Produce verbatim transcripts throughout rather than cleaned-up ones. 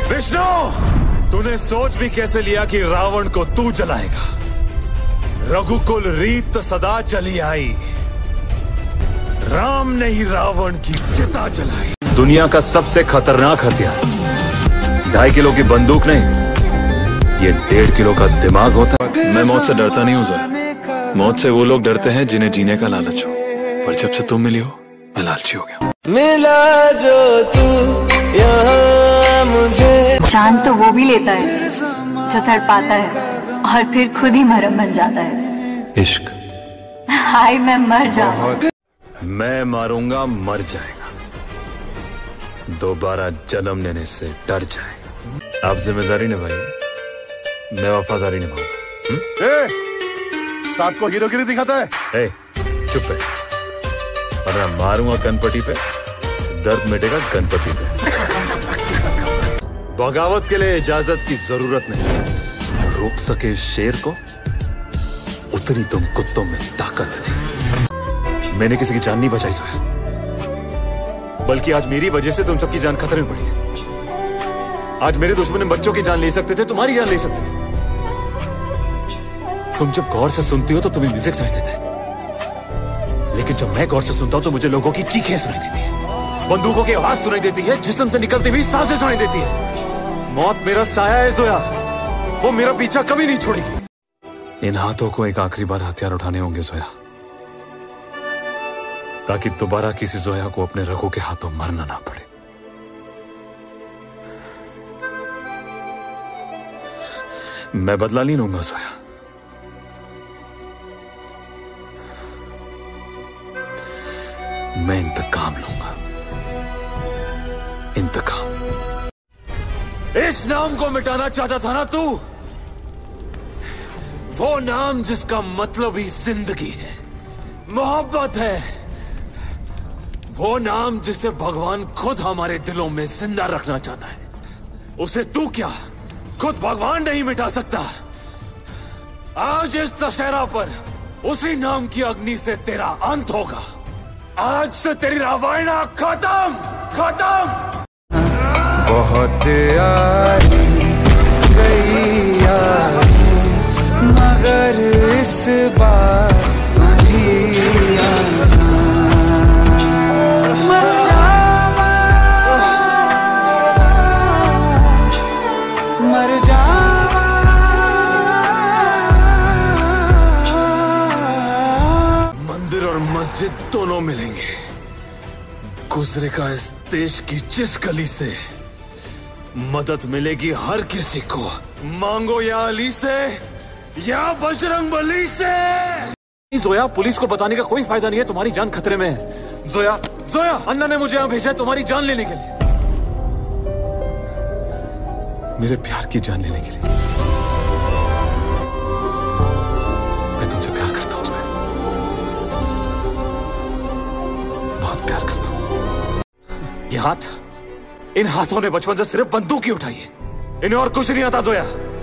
विष्णु, तूने सोच भी कैसे लिया कि रावण को तू जलाएगा? रघुकुल रीत तो सदा चली आई, राम ने ही रावण की चिता जलाई। दुनिया का सबसे खतरनाक हथियार ढाई किलो की बंदूक नहीं, ये डेढ़ किलो का दिमाग होता है। मैं मौत से डरता नहीं हूँ सर। मौत से वो लोग डरते हैं जिन्हें जीने का लालच हो, पर जब से तुम मिली हो मैं लालची हो गया। मिला जो तू यहाँ मुझे। जान तो वो भी लेता है जो तड़पाता है और फिर खुद ही मरहम बन जाता है। इश्क। हाय मैं मर जाऊं। मैं मारूंगा, मर जाएगा, दोबारा जन्म लेने से डर जाएगा। आप जिम्मेदारी निभाइए, मैं वफादारी निभाऊंगा। साहब को हीरोगिरी दिखाता है। ए, चुप है, और मैं मारूंगा कनपटी पे, दर्द मिटेगा गणपति पे। बगावत के लिए इजाजत की जरूरत नहीं, रोक सके शेर को उतनी तुम कुत्तों में ताकत नहीं। मैंने किसी की जान नहीं बचाई सोया, बल्कि आज मेरी वजह से तुम सबकी जान खतरे में पड़ी है। आज मेरे दुश्मन बच्चों की जान ले सकते थे, तुम्हारी जान ले सकते थे। तुम जब गौर से सुनती हो तो तुम्हें म्यूजिक सुनाई देता है, लेकिन जब मैं गौर से सुनता हूं तो मुझे लोगों की चीखें सुनाई देती है, बंदूकों की आवाज सुनाई देती है, जिस्म से निकलती हुई सांसें सुनाई देती है। मौत मेरा साया है जोया, वो मेरा पीछा कभी नहीं छोड़ेगी। इन हाथों को एक आखिरी बार हथियार उठाने होंगे जोया, ताकि दोबारा किसी जोया को अपने रगों के हाथों मरना ना पड़े। मैं बदला नहीं लूंगा जोया, मैं इंतकाम लूंगा, इंतकाम। इस नाम को मिटाना चाहता था ना तू, वो नाम जिसका मतलब ही जिंदगी है, मोहब्बत है, वो नाम जिसे भगवान खुद हमारे दिलों में जिंदा रखना चाहता है। उसे तू क्या, खुद भगवान नहीं मिटा सकता। आज इस दशहरा पर उसी नाम की अग्नि से तेरा अंत होगा। आज से तेरी रामायण खत्म, खत्म। बहुत आई गई याद, मगर इस बार तुझी आना। मर जावा, मर जावा। मंदिर और मस्जिद दोनों मिलेंगे, गुजरेगा इस देश की जिस गली से, मदद मिलेगी हर किसी को। मांगो या अली से या बजरंग बली से। जोया, पुलिस को बताने का कोई फायदा नहीं है, तुम्हारी जान खतरे में है। जोया, जोया, अन्ना ने मुझे यहाँ भेजा है तुम्हारी जान लेने के लिए, मेरे प्यार की जान लेने के लिए। मैं तुमसे प्यार करता हूँ जोया, बहुत प्यार करता हूँ। ये हाथ, इन हाथों ने बचपन से सिर्फ बंदूक ही उठाई है, इन्हें और कुछ नहीं आता जोया।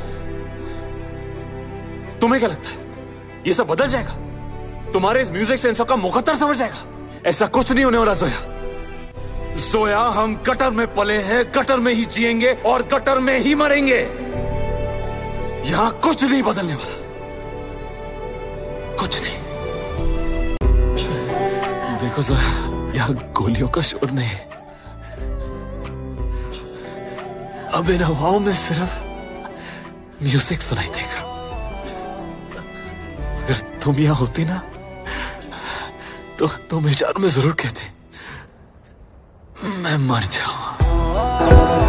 तुम्हें क्या लगता है ये सब बदल जाएगा? तुम्हारे इस म्यूजिक से इन सबका मुकद्दर समझ जाएगा? ऐसा कुछ नहीं होने वाला जोया। जोया, हम गटर में पले हैं, गटर में ही जिएंगे और गटर में ही मरेंगे। यहां कुछ नहीं बदलने वाला, कुछ नहीं। देखो जोया, यहां गोलियों का शोर नहीं, अब इन हवाओं में सिर्फ म्यूजिक सुनाई देगा। अगर तुम यहां होती ना तो तुम इशारों में जरूर कहती मैं मर जाऊं।